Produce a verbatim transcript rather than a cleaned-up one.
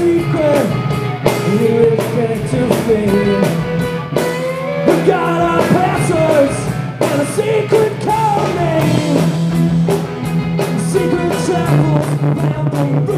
secret, we expect to fade. We got our passwords and a secret code name. Secret chapels,